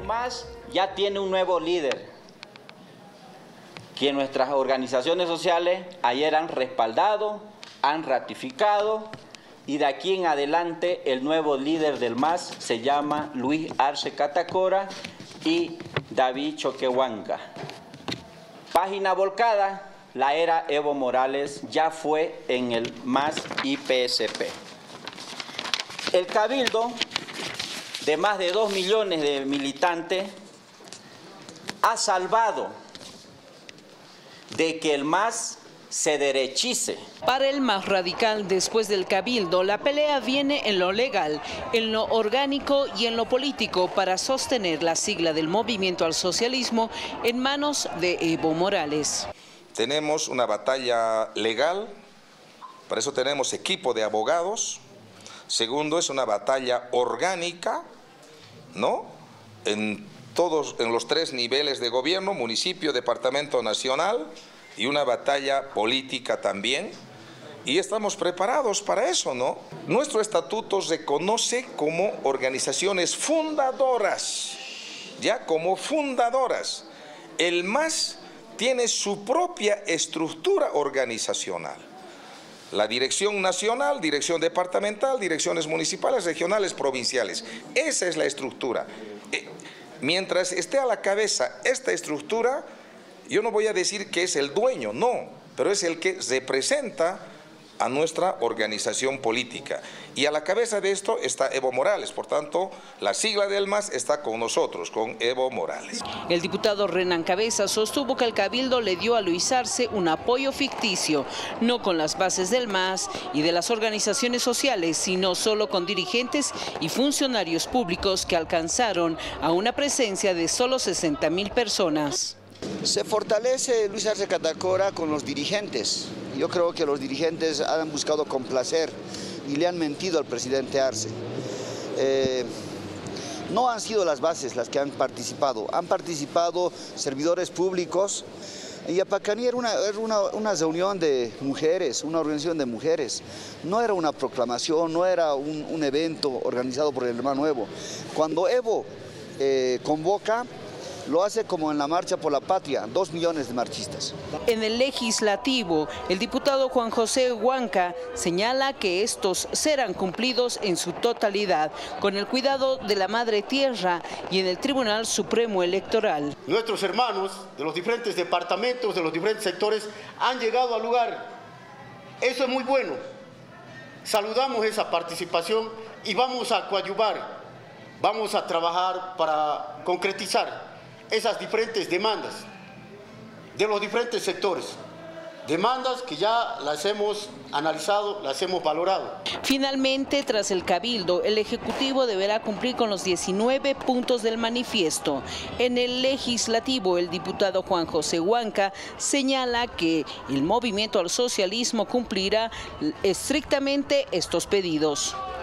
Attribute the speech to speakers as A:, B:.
A: MAS ya tiene un nuevo líder, que nuestras organizaciones sociales ayer han respaldado, han ratificado, y de aquí en adelante el nuevo líder del MAS se llama Luis Arce Catacora y David Choquehuanca. Página volcada, la era Evo Morales ya fue en el MAS IPSP. El Cabildo, de más de 2 millones de militantes, ha salvado de que el MAS se derechice.
B: Para el MAS radical, después del Cabildo, la pelea viene en lo legal, en lo orgánico y en lo político para sostener la sigla del movimiento al socialismo en manos de Evo Morales.
C: Tenemos una batalla legal, para eso tenemos equipo de abogados. Segundo, es una batalla orgánica, ¿no? En los 3 niveles de gobierno, municipio, departamento, nacional, y una batalla política también. Y estamos preparados para eso, ¿no? Nuestro estatuto reconoce como organizaciones fundadoras, ya como fundadoras. El MAS tiene su propia estructura organizacional. La dirección nacional, dirección departamental, direcciones municipales, regionales, provinciales. Esa es la estructura. Mientras esté a la cabeza esta estructura, yo no voy a decir que es el dueño, no, pero es el que representa a nuestra organización política. Y a la cabeza de esto está Evo Morales, por tanto, la sigla del MAS está con nosotros, con Evo Morales.
B: El diputado Renan Cabeza sostuvo que el Cabildo le dio a Luis Arce un apoyo ficticio, no con las bases del MAS y de las organizaciones sociales, sino solo con dirigentes y funcionarios públicos que alcanzaron a una presencia de solo 60.000 personas.
D: Se fortalece Luis Arce Catacora con los dirigentes. Yo creo que los dirigentes han buscado complacer y le han mentido al presidente Arce. No han sido las bases las que han participado servidores públicos. Y Yapacaní era una reunión de mujeres, una organización de mujeres. No era una proclamación, no era un evento organizado por el hermano Evo. Cuando Evo convoca, lo hace como en la Marcha por la Patria, 2 millones de marchistas.
B: En el legislativo, el diputado Juan José Huanca señala que estos serán cumplidos en su totalidad, con el cuidado de la Madre Tierra y en el Tribunal Supremo Electoral.
E: Nuestros hermanos de los diferentes departamentos, de los diferentes sectores, han llegado al lugar. Eso es muy bueno. Saludamos esa participación y vamos a coadyuvar, vamos a trabajar para concretizar esas diferentes demandas de los diferentes sectores, demandas que ya las hemos analizado, las hemos valorado.
B: Finalmente, tras el Cabildo, el Ejecutivo deberá cumplir con los 19 puntos del manifiesto. En el Legislativo, el diputado Juan José Huanca señala que el movimiento al socialismo cumplirá estrictamente estos pedidos.